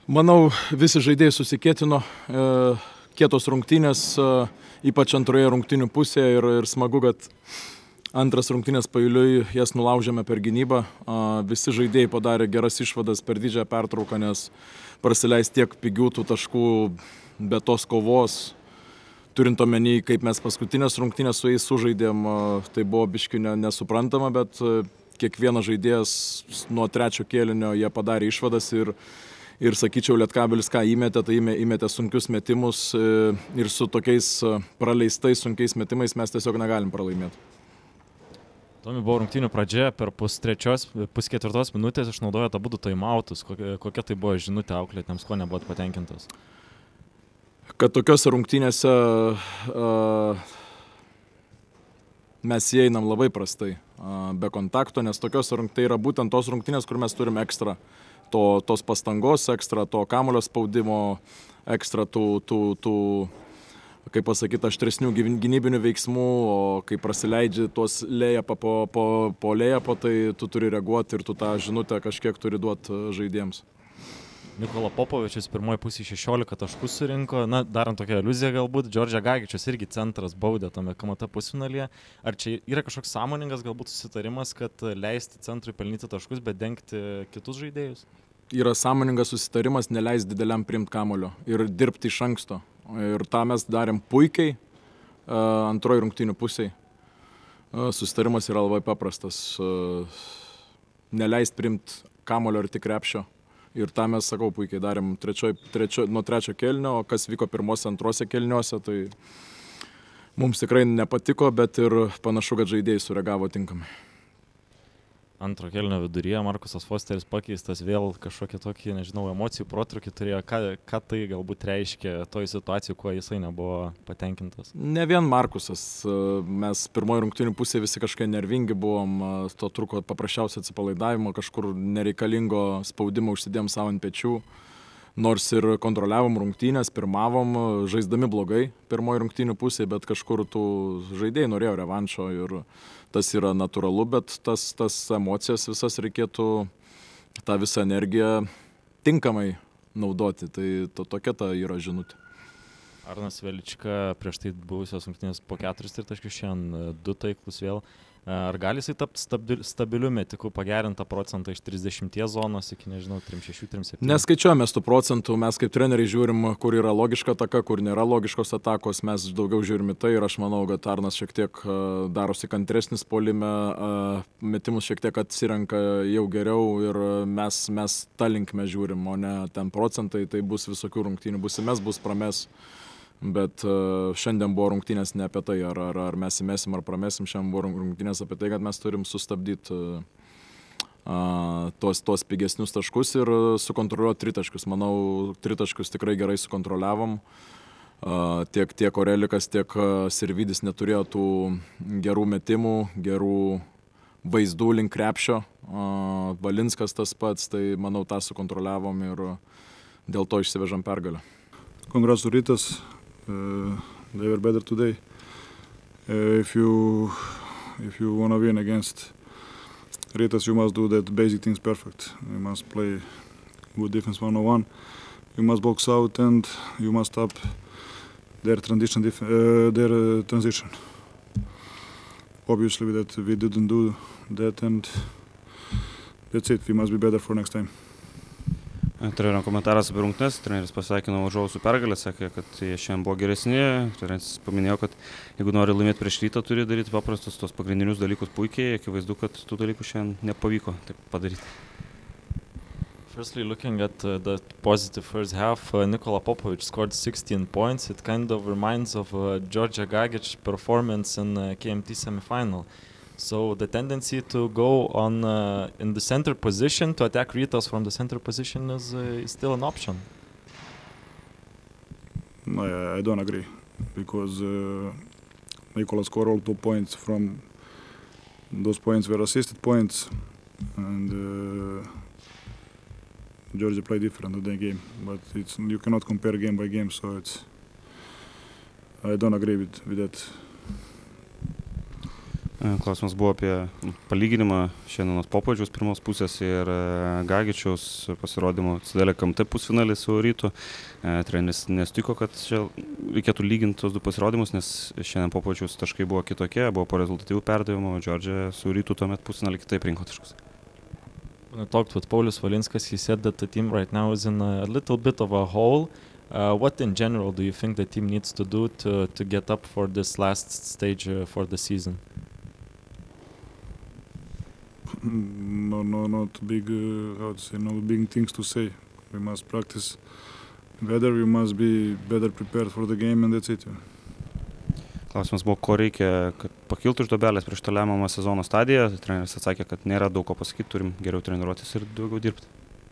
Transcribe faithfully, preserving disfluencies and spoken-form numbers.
Manau, visi žaidėjai susikėtino, e, kietos rungtynės, e, ypač antroje rungtynių pusėje ir, ir smagu, kad antras rungtynės paeiliui jas nulaužėme per gynybą. E, visi žaidėjai padarė geras išvadas per didžiąją pertrauką, nes prasileis tiek pigių tų taškų be tos kovos. Turint omeny, kaip mes paskutinės rungtynės su jais sužaidėm, e, tai buvo biški nesuprantama, bet e, kiekvienas žaidėjas nuo trečio kėlinio jie padarė išvadas ir Ir sakyčiau, Lietkabelis ką įmetė, tai įmetė sunkius metimus ir su tokiais praleistais sunkiais metimais mes tiesiog negalim pralaimėti. Tomi, buvo rungtynių pradžia, per pustrečios, pusketvirtos minutės išnaudojot abudu taimautus. Kokia, kokia tai buvo žinutė auklėtėms, ko nebuvot patenkintas? Kad tokiose rungtynėse uh, mes įeinam labai prastai, uh, be kontakto, nes tokiose rungtynėse yra būtent tos rungtynės, kur mes turim ekstra. To, tos pastangos ekstra, to kamuolio spaudimo ekstra, tų, tų, tų kaip pasakyti, aštresnių gynybinių veiksmų, o kai prasileidži tuos lėjapą po, po, po lėjapą, tai tu turi reaguoti ir tu tą žinutę kažkiek turi duoti žaidėjams. Nikola Popovičius pirmoji pusė šešiolika taškų surinko, na, darant tokią iliuziją galbūt, Džordžia Gagičius irgi centras baudė tame K M T pusfinalyje. Ar čia yra kažkoks sąmoningas galbūt susitarimas, kad leisti centrui pelnyti taškus, bet dengti kitus žaidėjus? Yra sąmoningas susitarimas neleis dideliam priimti kamulio ir dirbti iš anksto. Ir tą mes darėm puikiai uh, antroji rungtynių pusėje. Uh, susitarimas yra labai paprastas. Uh, neleis priimti kamulio ir tik krepšio. Ir tą mes, sakau, puikiai darėm trečio, trečio, nuo trečio kėlinio, o kas vyko pirmose, antrose kėliniuose, tai mums tikrai nepatiko, bet ir panašu, kad žaidėjai sureagavo tinkamai. Antro kėlinio viduryje Markusas Fosteris pakeistas, vėl kažkokį tokį, nežinau, emocijų protrūkį turėjo. Ką, ką tai galbūt reiškia toj situacijų, kuo jisai nebuvo patenkintas? Ne vien Markusas. Mes pirmoji rungtynių pusėje visi kažkai nervingi buvom, to truko paprasčiausiai atsipalaidavimo, kažkur nereikalingo spaudimo užsidėjom savo ant pečių. Nors ir kontroliavom rungtynės, pirmavom, žaisdami blogai pirmoji rungtynių pusėje, bet kažkur tų žaidėjai norėjo revanšo ir tas yra natūralu, bet tas, tas emocijas visas reikėtų tą visą energiją tinkamai naudoti. Tai to, tokia ta yra žinutė. Arnas Velička prieš tai buvusios rungtynės po keturis tritaškius, šiandien du taiklus vėl. Ar gali jisai tapti stabiliu metiku, pagerintą procentą iš trisdešimties zonos iki, nežinau, trisdešimt šeši trisdešimt septyni? Neskaičiuojame tų procentų, mes kaip treneriai žiūrim, kur yra logiška ataka, kur nėra logiškos atakos, mes daugiau žiūrim į tai ir aš manau, kad Arnas šiek tiek darosi kantresnis puolime, metimus šiek tiek atsirenka jau geriau ir mes, mes tą linkmę žiūrim, o ne ten procentai, tai bus visokių rungtynių, bus įmes, bus prames. Bet uh, šiandien buvo rungtynės ne apie tai, ar, ar, ar mes įmesim ar pramesim, šiandien buvo rungtynės apie tai, kad mes turim sustabdyti uh, uh, tuos, tuos pigesnius taškus ir uh, sukontroliuoti tritaškius. Manau, tritaškius tikrai gerai sukontroliavom. Uh, tiek, tiek Orelikas, tiek uh, Sirvidis neturėjo tų gerų metimų, gerų vaizdų link krepšio. Uh, Valinskas tas pats, tai manau tą sukontroliavom ir uh, dėl to išsivežam pergalę. Congrats to Ritas. Uh, they were better today. Uh, if you if you want to win against Ritas, you must do that basic things perfect. You must play good defense one on one. You must box out and you must stop their transition. Def uh, their uh, transition. Obviously, that we didn't do that, and that's it. We must be better for next time. Trenerio komentaras apie rungtynes, treneris pasveikino varžovus su pergalę, sakė, kad jie šiandien buvo geresni. Treneris paminėjo, kad jeigu nori laimėti prieš Rytą, turi daryti paprastus tos pagrindinius dalykus puikiai. Akivaizdu, kad tų dalykų šiandien nepavyko taip padaryti. Firstly, looking at uh, the positive first half, uh, Nikola Popovic scored sixteen points. It kind of reminds of uh, Džordžia Gagič performance in uh, K M T semifinal. So the tendency to go on uh, in the center position, to attack Rytas from the center position is, uh, is still an option. No, I don't agree, because uh, Nikola scored all two points from those points were assisted points, and uh, Georgia played different in the game. But it's you cannot compare game by game, so it's I don't agree with with that. Klausimas buvo apie palyginimą šiandienos Popovičiaus pirmos pusės ir Gagičiaus pasirodymo Citadele K M T pusfinalį su Rytu. Treneris nesutiko, kad čia reikėtų lyginti tos du pasirodymus, nes šiandien Popovičiaus taškai buvo kitokie, buvo po rezultatyvų perdavimo, o Džordžia su Rytu tuomet pusfinalį kitaip rinko taškus. When I talked with Paulius Valinskas, he said that the team right now is in a little bit of a hole. Uh, what in general do you think the team needs to do to, to get up for this last stage uh, for the season? No, no, not big, uh, how to say, no big things to say. We must practice better, we must be better prepared for the game and that's it. Klausimas buvo, ko reikia, kad pakiltų iš duobelės prieš tą lemiamą sezono stadiją. Treneris atsakė, kad nėra daug ko pasakyti, turim geriau treniruotis ir daugiau dirbti.